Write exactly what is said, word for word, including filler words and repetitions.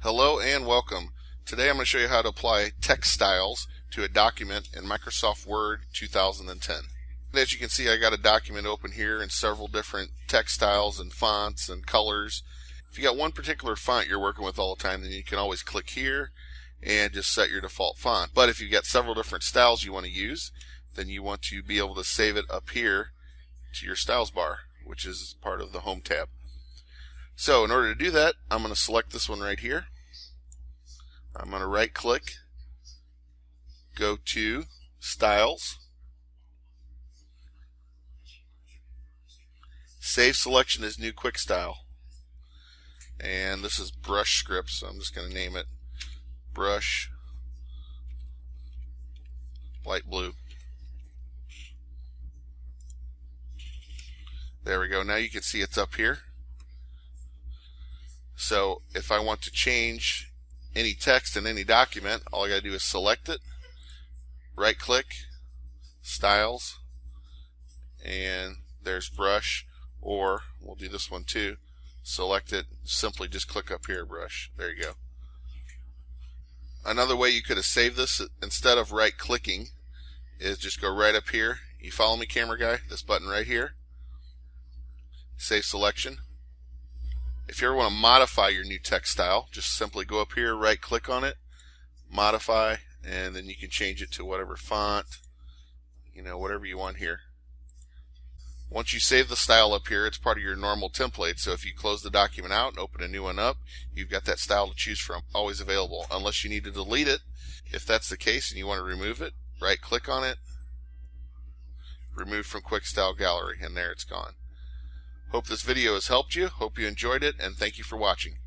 Hello and welcome. Today I'm going to show you how to apply text styles to a document in Microsoft Word two thousand ten. As you can see, I got a document open here in several different text styles and fonts and colors. If you got one particular font you're working with all the time, then you can always click here and just set your default font. But if you've got several different styles you want to use, then you want to be able to save it up here to your styles bar, which is part of the Home tab. So in order to do that, I'm going to select this one right here. I'm going to right click, go to Styles, save selection as new quick style, and this is brush script, so I'm just going to name it brush light blue. There we go. Now you can see it's up here. So if I want to change any text in any document, all I got to do is select it, right click, styles, and there's brush, or we'll do this one too, select it, simply just click up here, brush. There you go. Another way you could have saved this instead of right clicking is just go right up here. You follow me, camera guy? This button right here, save selection. If you ever want to modify your new text style, just simply go up here, right click on it, modify, and then you can change it to whatever font, you know, whatever you want here. Once you save the style up here, it's part of your normal template, so if you close the document out and open a new one up, you've got that style to choose from, always available, unless you need to delete it. If that's the case and you want to remove it, right click on it, remove from quick style gallery, and there it's gone. Hope this video has helped you. Hope you enjoyed it, and thank you for watching.